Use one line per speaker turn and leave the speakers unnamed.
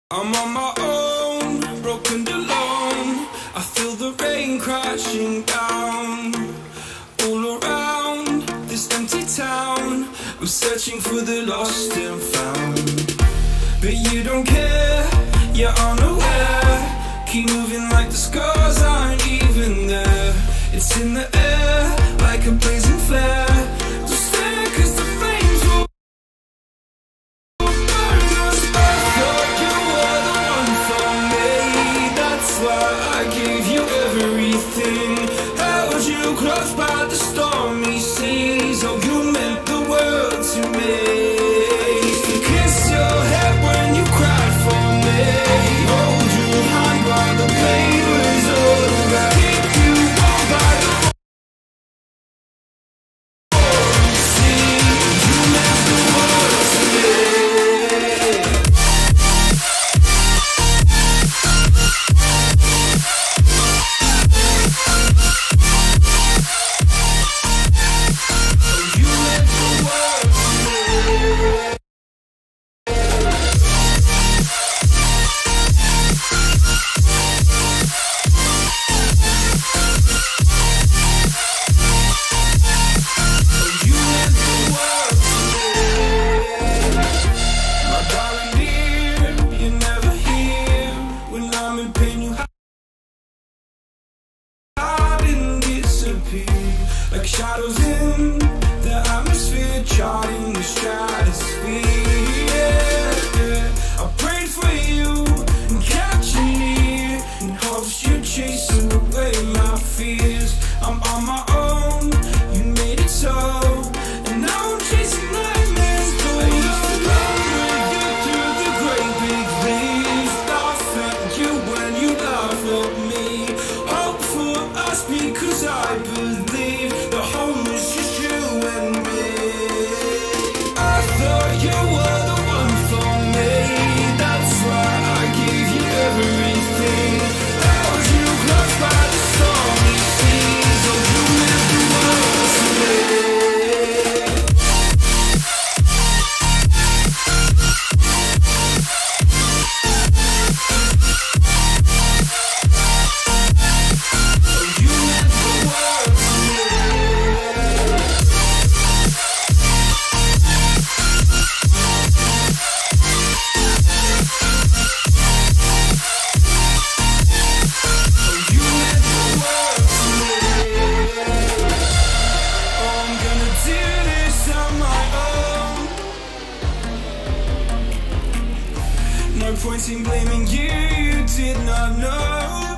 I'm on my own, broken and alone. I feel the rain crashing down all around this empty town. I'm searching for the lost and found, but you don't care, you're unaware. Keep moving like the scars aren't even there. It's in the air like a blazing flare. Don't stare, 'cause the flames will burn us. I thought you were the one for me. That's why I gave you everything. Held you close by the stormy seas. Oh, you meant the world to me. Kiss your head when you cried for me. Hold you high while the pain was over. Keep you warm by the sea. You meant the world to me. Like shadows in the atmosphere, charting the stratosphere. Yeah. I prayed for you and kept you near, in hopes you'd chase away my fears. I'm on my own, you made it so, and now I'm chasing nightmares. I used to run with you through the great big leaves, laugh at you when you laugh at me. Hope for us because I believe the home was just you and me. I thought you were the one for me. That's why I gave you everything. Held you close by the stormy seas. Oh, you meant the world to me. No point in blaming you, you did not know.